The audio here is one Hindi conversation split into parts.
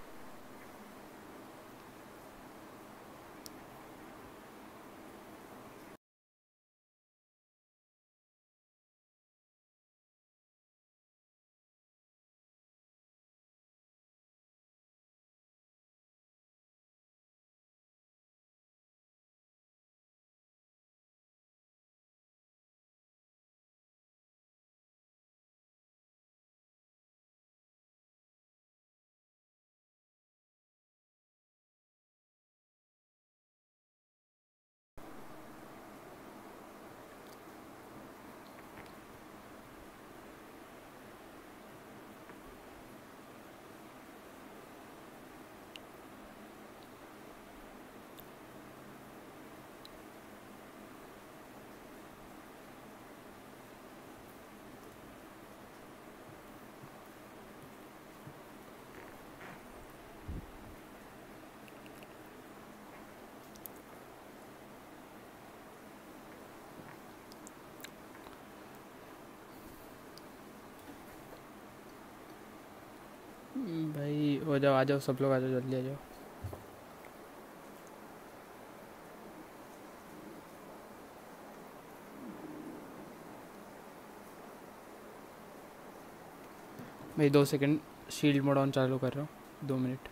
भाई हो जाओ, आ जाओ सब लोग, आ जाओ जल्दी आ जाओ। भाई 2 सेकंड, शील्ड मोड ऑन चालू कर रहा हूँ, 2 मिनट।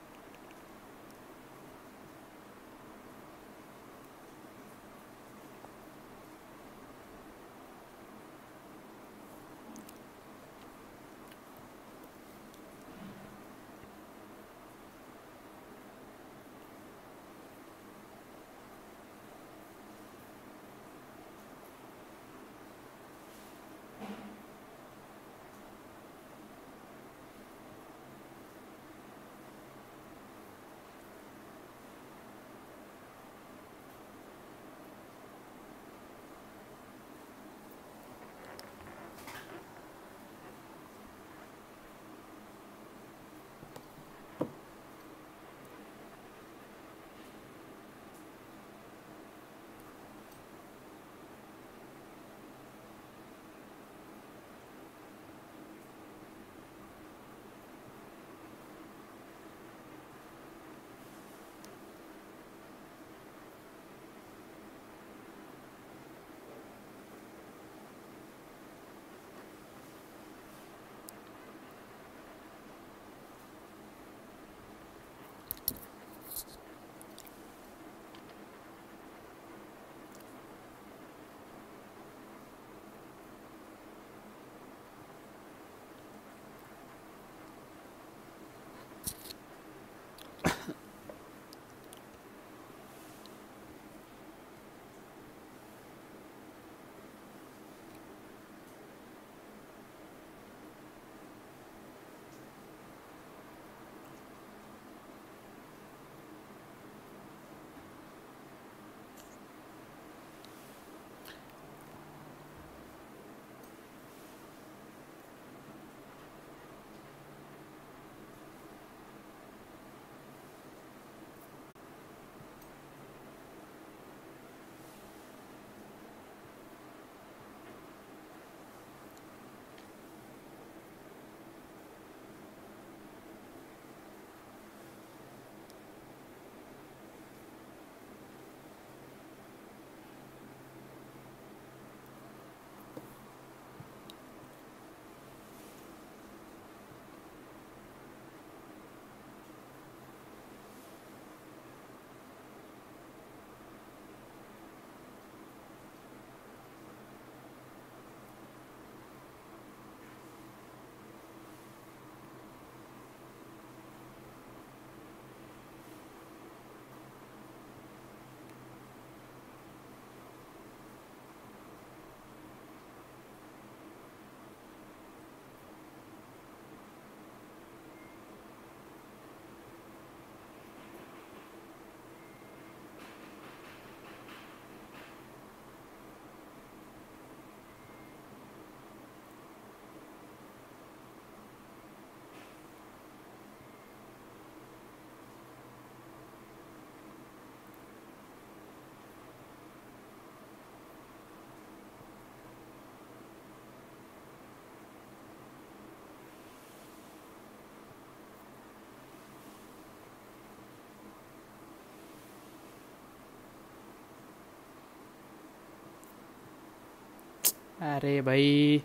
अरे भाई,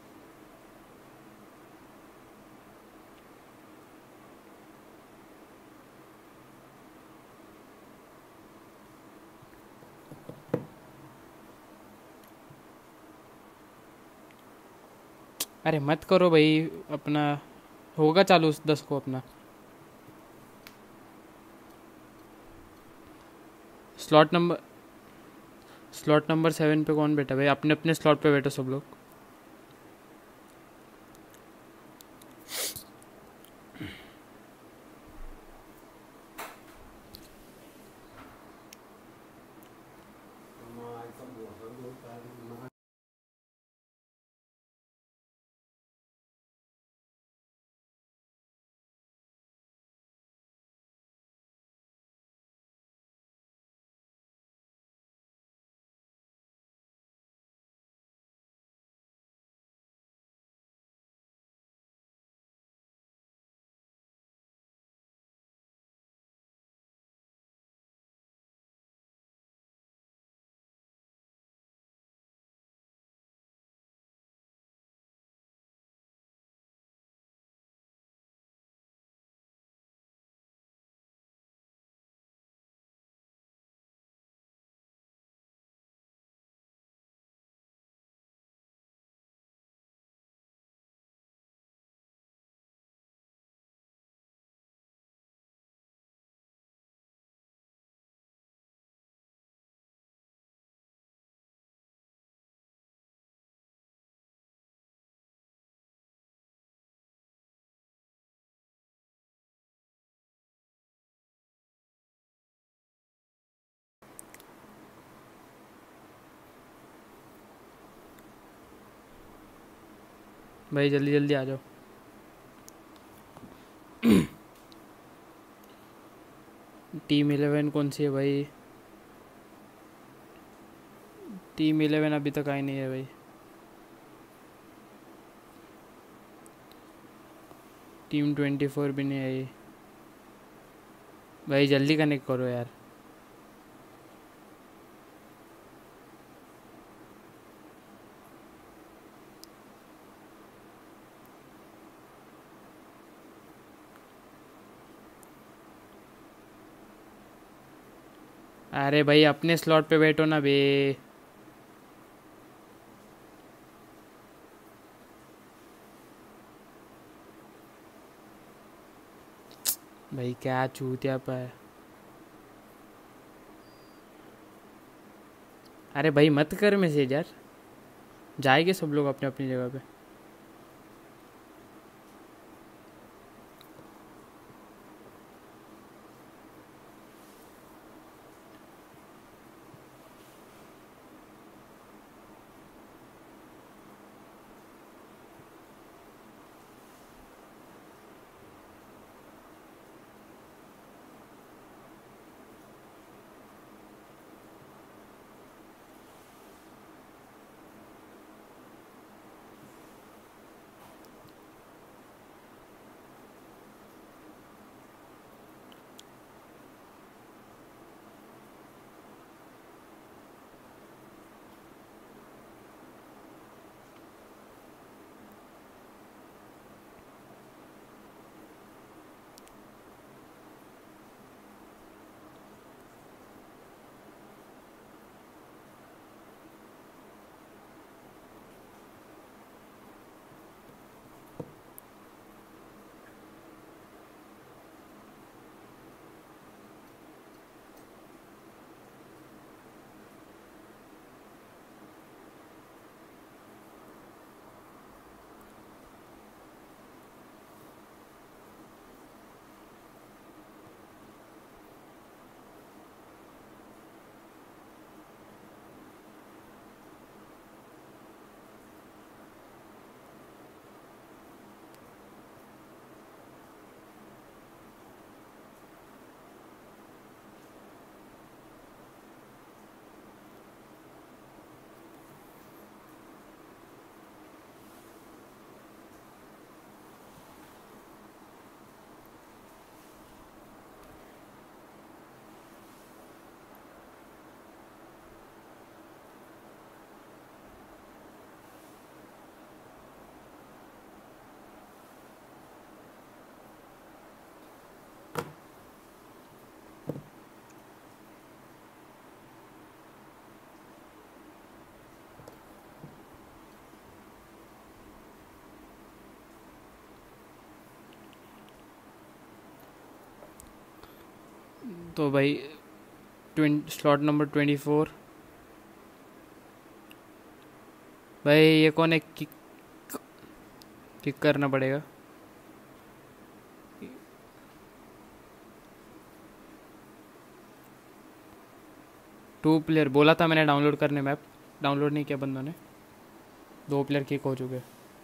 अरे मत करो भाई अपना। होगा चालू उस 10 को अपना। स्लॉट नंबर स्लॉट नंबर 7 पे कौन बैठा भाई? अपने अपने स्लॉट पे बैठो सब लोग। भाई जल्दी जल्दी आ जाओ। टीम 11 कौन सी है भाई? टीम 11 अभी तक आई नहीं है भाई। टीम 24 भी नहीं आई। भाई जल्दी कनेक्ट करो यार। अरे भाई अपने स्लॉट पे बैठो ना बे। भाई क्या चूतिया पा है। अरे भाई मत कर मैसेज यार। जाएंगे सब लोग अपने अपनी जगह पे। तो भाई स्लॉट नंबर 24। भाई ये कौन है? किक करना पड़ेगा। टू प्लेयर बोला था मैंने डाउनलोड करने, मैप डाउनलोड नहीं किया बंदों ने। 2 प्लेयर किक हो चुके।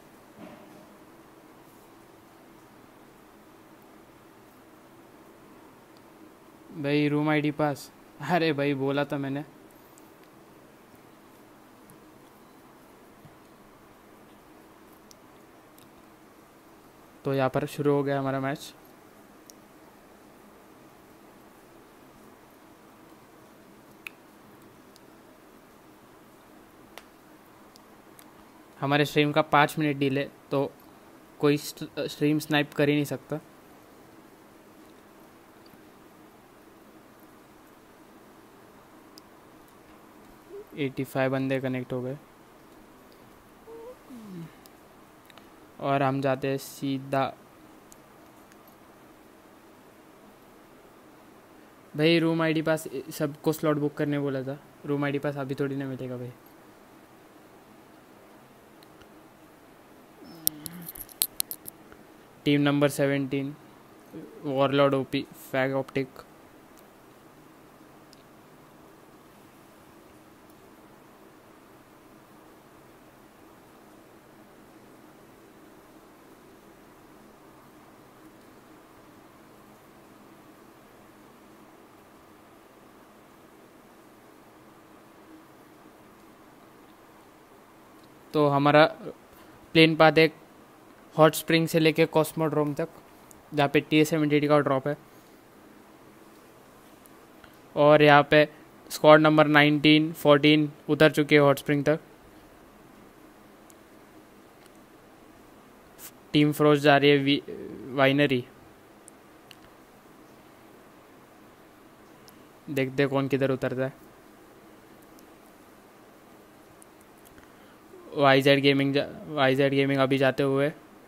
भाई रूम आईडी पास। अरे भाई बोला था मैंने। तो यहाँ पर शुरू हो गया हमारा मैच। हमारे स्ट्रीम का 5 मिनट डिले, तो कोई स्ट्रीम स्नाइप कर ही नहीं सकता। एटी 85 बंदे कनेक्ट हो गए और हम जाते हैं सीधा। भाई रूम आईडी पास सबको स्लॉट बुक करने बोला था। रूम आईडी पास अभी थोड़ी ना मिलेगा भाई। टीम नंबर 17 वॉरलॉर्ड ओपी फैग ऑप्टिक। तो हमारा प्लेन पाथ एक हॉट स्प्रिंग से लेके कॉस्मोड्रोम तक, जहाँ पे TA-70 का ड्रॉप है। और यहाँ पे स्क्वाड नंबर 19, 14 उतर चुके हैं हॉट स्प्रिंग तक। टीम फ्रोज जा रही है वाइनरी। देखते कौन किधर उतरता है। वाईजेड गेमिंग अभी जाते हुए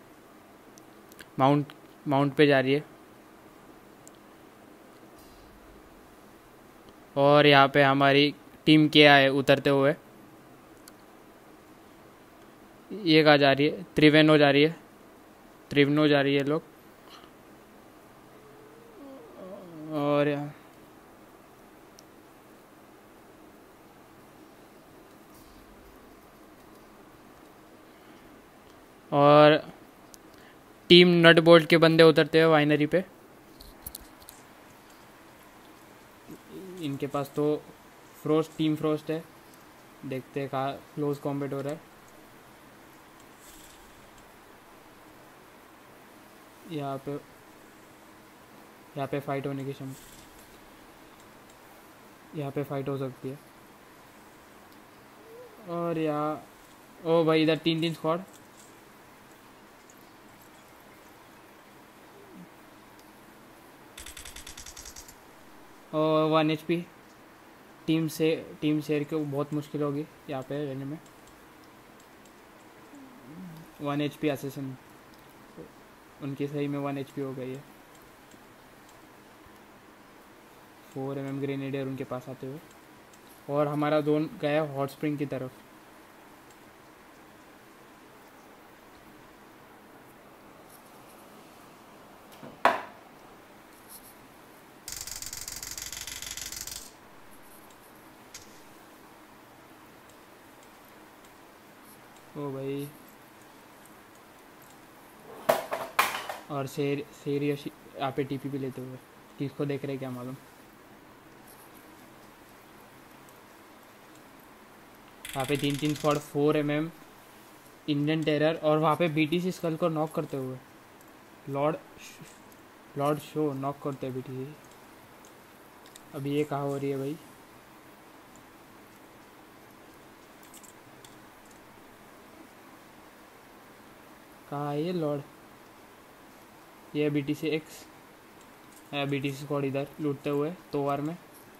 माउंट पे जा रही है। और यहाँ पे हमारी टीम क्या है उतरते हुए। ये कहाँ जा रही है? त्रिवेनो जा रही है लोग। और टीम नट बोल्ट के बंदे उतरते हैं वाइनरी पे। इनके पास तो टीम फ्रोस्ट है। देखते हैं कहाँ क्लोज कॉम्बैट हो रहा है। यहाँ पे फाइट होने की यहाँ पे फाइट हो सकती है। और यहाँ ओ भाई इधर 3 स्क्वाड। और 1 HP। टीम शेयर को बहुत मुश्किल होगी यहाँ पे रहने में। 1 HP असेसन उनकी सही में 1 HP हो गई है। 4mm ग्रेनेडियर उनके पास आते हुए। और हमारा जोन गया हॉट स्प्रिंग की तरफ। ओ भाई और शेर यहाँ पे TP भी लेते हुए किसको देख रहे क्या मालूम। वहाँ पे 3 स्क्वाड 4mm इंडियन टेरर और वहाँ पे BTC स्कल को नॉक करते हुए लॉर्ड शो नॉक करते हैं BTC। अभी ये कहाँ हो रही है भाई? कहाँ है ये लॉर्ड? ये BTC X है। BTC स्क्वाड इधर लूटते हुए तोवार में।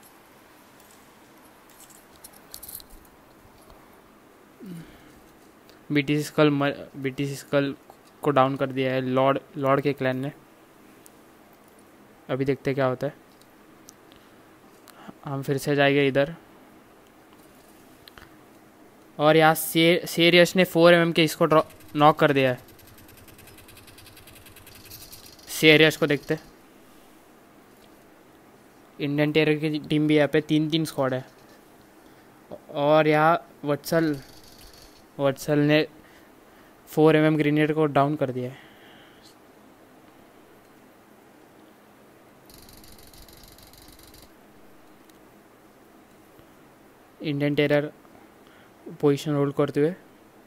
BTC स्कल को डाउन कर दिया है लॉर्ड के क्लैन ने। अभी देखते क्या होता है। हम फिर से जाएंगे इधर, और यहाँ सीरियस ने 4 mm के इसको नॉक कर दिया है। सीरियस को देखते, इंडियन टेरर की टीम भी यहाँ पे 3-3 स्क्वाड है। और यहाँ वत्सल ने 4 mm ग्रेनेड को डाउन कर दिया है। इंडियन टेरर पोजीशन होल्ड करते हुए,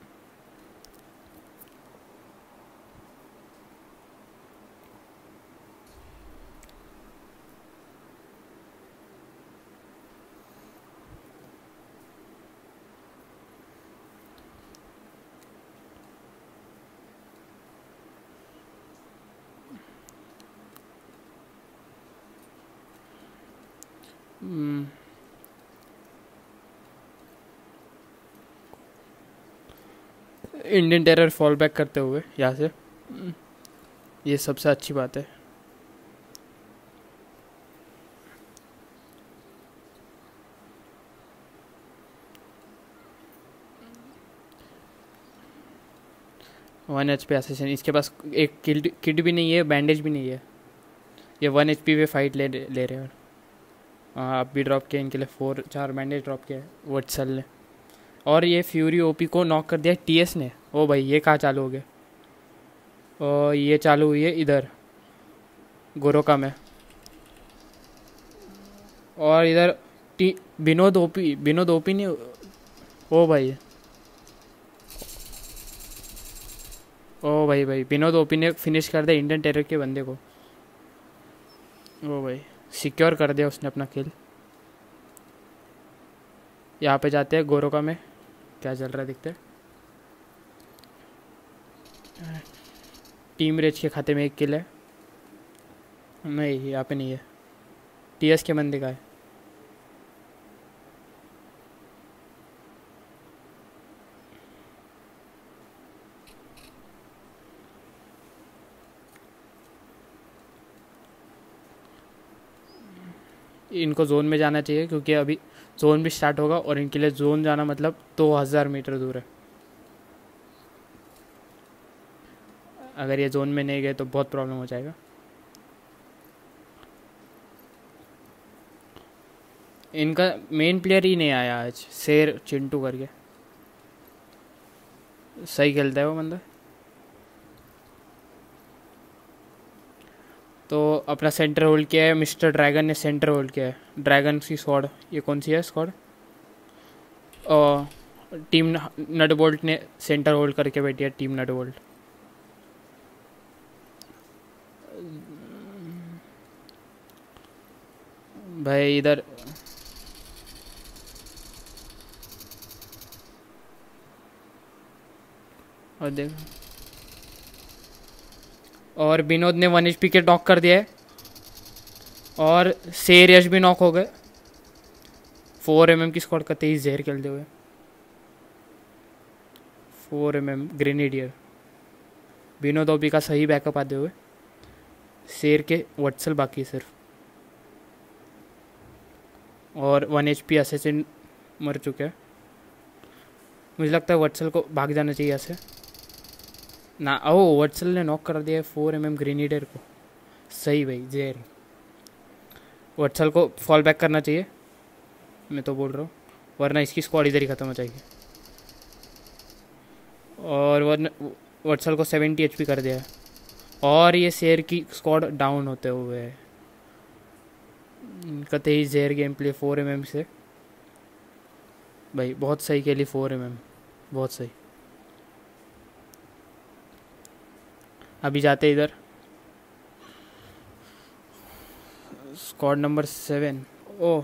इंडियन टेरर फॉल बैक करते हुए यहाँ से, ये सबसे अच्छी बात है। वन HP असैसिन, इसके पास एक किट भी नहीं है, बैंडेज भी नहीं है। ये 1 HP पे फाइट ले रहे हैं। आप भी ड्रॉप किए इनके लिए 4 बैंडेज ड्रॉप किया वत्सल ने। और ये फ्यूरी ओपी को नॉक कर दिया TS ने। ओ भाई ये कहाँ चालू हो गया? और ये चालू हुई है इधर गोरोका में। और इधर विनोद ओपी ने, ओ भाई विनोद ओपी ने फिनिश कर दिया इंडियन टेरर के बंदे को। ओ भाई सिक्योर कर दिया उसने अपना किल। यहाँ पे जाते हैं गोरोका में, क्या चल रहा है देखते हैं। टीम रेज के खाते में 1 किल है। नहीं यहाँ पे नहीं है, TS के बंदे का है। इनको जोन में जाना चाहिए क्योंकि अभी जोन भी स्टार्ट होगा, और इनके लिए जोन जाना मतलब 2000 मीटर दूर है। अगर ये जोन में नहीं गए तो बहुत प्रॉब्लम हो जाएगा। इनका मेन प्लेयर ही नहीं आया आज, शेर चिंटू करके। सही खेलता है वो बंदा। तो अपना सेंटर होल्ड किया है, मिस्टर ड्रैगन ने सेंटर होल्ड किया है। ड्रैगन की स्क्वाड, ये कौन सी है स्क्वाड? टीम नटबोल्ट ने सेंटर होल्ड करके बैठी है, टीम नटबोल्ट। भाई इधर और देख, और विनोद ने 1 HP के नॉक कर दिया है, और शेर यश भी नॉक हो गए। 4 mm की स्क्वाड का 23 जहर खेलते हुए। 4 mm ग्रेनेडियर विनोद ओपी का सही बैकअप आते हुए। शेर के वत्सल बाकी सिर्फ, और 1 HP असैसिन मर चुके हैं। मुझे लगता है वत्सल को भाग जाना चाहिए यहाँ से ना। ओ वत्सल ने नॉक कर दिया 4 mm ग्रेनेडियर को। सही भाई जहर। वत्सल को फॉल बैक करना चाहिए, मैं तो बोल रहा हूँ, वरना इसकी स्क्वाड इधर ही ख़त्म हो जाएगी। और वत्सल को 70 HP कर दिया है, और ये शेर की स्क्वाड डाउन होते हुए है। कहते ही जहर गेम प्ले 4 mm से। भाई बहुत सही खेली 4 mm, बहुत सही। अभी जाते इधर स्क्वाड नंबर 7। ओ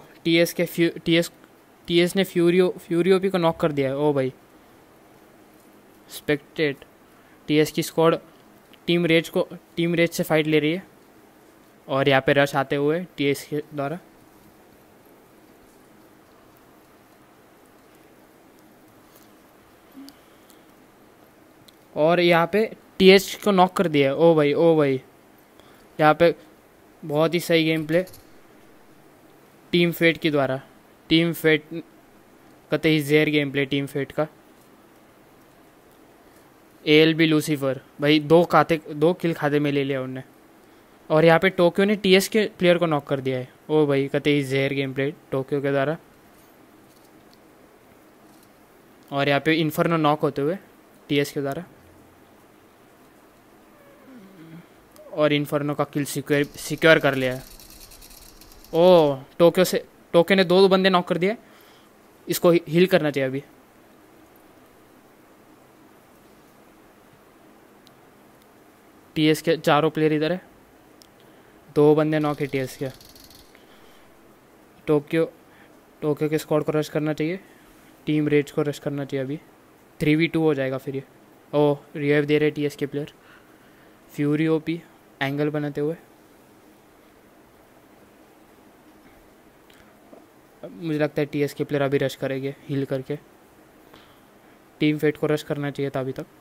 TS ने फ्यूरी ओपी को नॉक कर दिया है। ओ भाई स्पेक्टेड। TS की स्क्वाड टीम रेज से फाइट ले रही है, और यहाँ पे रश आते हुए TS के द्वारा। और यहाँ पे TS को नॉक कर दिया है। ओ भाई यहाँ पे बहुत ही सही गेम प्ले। टीम फेट के द्वारा, टीम फेट कतई जेर गेम प्ले टीम फेट का। ALB लूसीफर भाई 2 किल खाते में ले लिया उनने। और यहाँ पे टोक्यो ने TS के प्लेयर को नॉक कर दिया है। ओ भाई कतई जहर गेम प्ले टोक्यो के द्वारा। और यहाँ पे इन्फर्नो नॉक होते हुए TS के द्वारा, और इन्फर्नो का किल सिक्योर कर लिया है। ओ टोक्यो ने 2 बंदे नॉक कर दिए, इसको हील करना चाहिए अभी। TS के 4 प्लेयर इधर है, 2 बंदे नॉक है TS के। टोक्यो के स्क्वाड को रश करना चाहिए, टीम रेज को रश करना चाहिए अभी। 3v2 हो जाएगा फिर ये। ओ रिवाइव दे रहे TS के प्लेयर, फ्यूरी OP एंगल बनाते हुए। मुझे लगता है TS के प्लेयर अभी रश करेंगे हील करके। टीम फेट को रश करना चाहिए था अभी तक।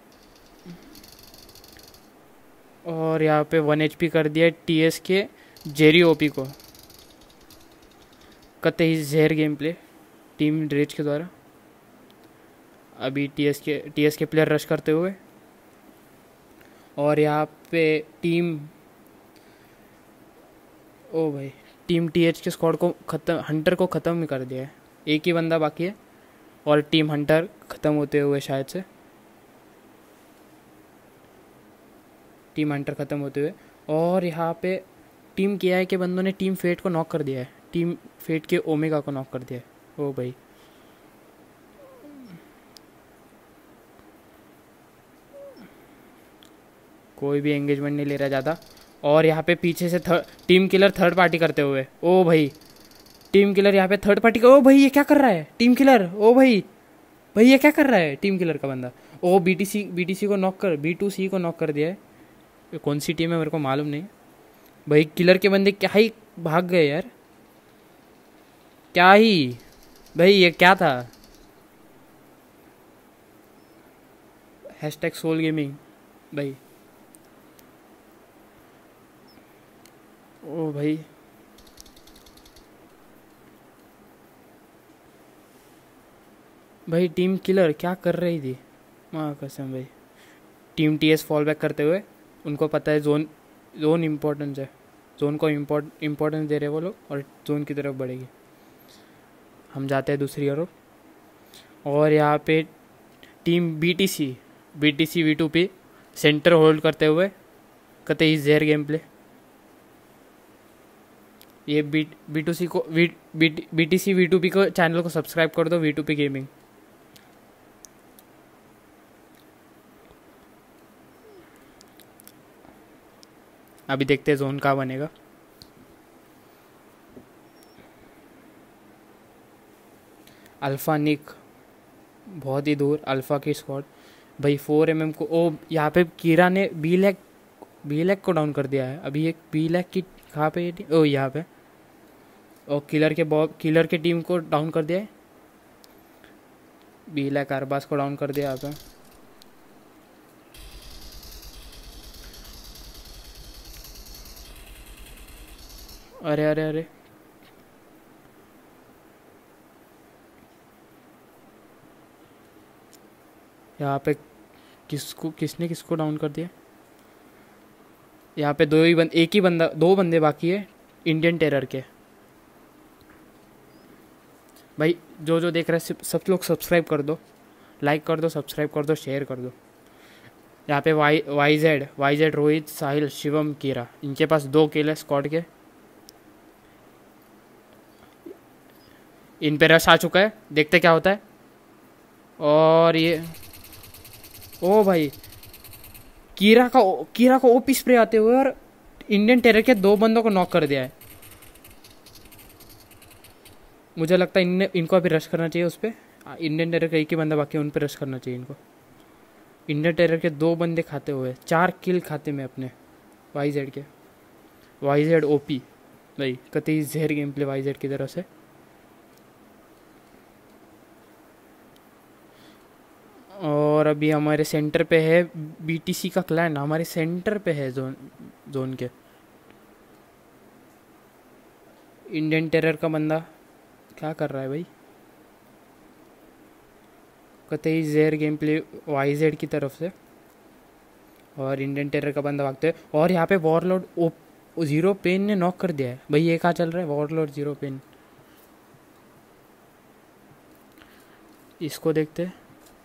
और यहाँ पे 1 HP कर दिया TS के जेरी OP को। कतई जहर गेम प्ले टीम रेज के द्वारा। अभी TS के प्लेयर रश करते हुए। और यहाँ पे टीम TH के स्क्वाड को हंटर को ख़त्म कर दिया है। एक ही बंदा बाकी है और टीम हंटर ख़त्म होते हुए शायद से, टीम हंटर ख़त्म होते हुए। और यहाँ पे टीम KI के बंदों ने टीम फेट को नॉक कर दिया है, टीम फेट के ओमेगा को नॉक कर दिया है। ओ भाई कोई भी एंगेजमेंट नहीं ले रहा ज़्यादा। और यहाँ पे पीछे से टीम किलर थर्ड पार्टी करते हुए। ओ भाई टीम किलर यहाँ पे थर्ड पार्टी का। ओ भाई ये क्या कर रहा है टीम किलर। ओ भाई ये क्या कर रहा है टीम किलर का बंदा। ओ BTC को नॉक कर, B2C को नॉक कर दिया है। ये कौन सी टीम है मेरे को मालूम नहीं भाई। किलर के बंदे क्या ही भाग गए यार, क्या ही भाई ये क्या था। #सोल गेमिंग भाई। ओ भाई टीम किलर क्या कर रही थी, माँ कसम भाई। टीम TS फॉल बैक करते हुए, उनको पता है जोन इम्पोर्टेंस है, जोन को इम्पोर्टेंस दे रहे वो लोग और जोन की तरफ बढ़ेगी। हम जाते हैं दूसरी ओर। और यहाँ पे team BTC V2P centre hold करते हुए कतई जहर गेम प्ले। ये BTC V2P को चैनल को सब्सक्राइब कर दो, V2P गेमिंग। अभी देखते हैं जोन कहाँ बनेगा। अल्फ़ा निक बहुत ही दूर, अल्फ़ा की स्क्वाड भाई 4mm को। ओ यहाँ पे कीरा ने B-Lag को डाउन कर दिया है। अभी एक B-Lag की कहाँ पे, ओ यहाँ पे। और किलर के टीम को डाउन कर दिया है। B-Lag अरबाज को डाउन कर दिया यहाँ पे। अरे यहाँ पे किसने किसको डाउन कर दिया। यहाँ पे दो बंदे बाकी है इंडियन टेरर के। भाई जो देख रहे हैं सब लोग सब्सक्राइब कर दो, लाइक कर दो, सब्सक्राइब कर दो, शेयर कर दो। यहाँ पे YZ रोहित, साहिल, शिवम, कीरा, इनके पास 2 किल है स्क्वाड के। इन पे रश आ चुका है, देखते क्या होता है। और ये ओ भाई कीरा को OP स्प्रे आते हुए और इंडियन टेरर के 2 बंदों को नॉक कर दिया है। मुझे लगता है इनको अभी रश करना चाहिए उस पर। इंडियन टेरर का एक ही बंदा बाकी है, उन पर रश करना चाहिए इनको। इंडियन टेरर के 2 बंदे खाते हुए 4 किल खाते में अपने YZ OP भाई। कतई जहर गेम प्ले YZ की तरफ से। और अभी हमारे सेंटर पे है BTC का क्लैन, हमारे सेंटर पे है जोन के। इंडियन टेरर का बंदा क्या कर रहा है भाई? कतई जेर गेम प्ले वाईजेड की तरफ से, और इंडियन टेरर का बंदा भागते हैं, और यहाँ पे वॉरलॉर्ड जीरो पेन ने नॉक कर दिया है भाई। ये कहाँ चल रहा है? वॉरलॉर्ड जीरो पेन, इसको देखते हैं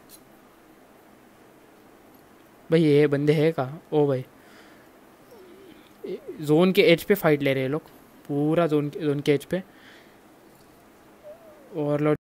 भाई। ये बंदे है कहाँ? ओ भाई, जोन के एज पे फाइट ले रहे हैं लोग, पूरा जोन के एज पे। वॉरलॉर्ड